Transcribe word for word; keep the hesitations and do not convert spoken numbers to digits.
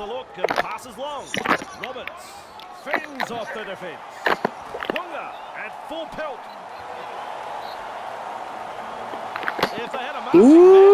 a look and passes long. Roberts fends off the defence. Ponga at full pelt. If they had a marching man,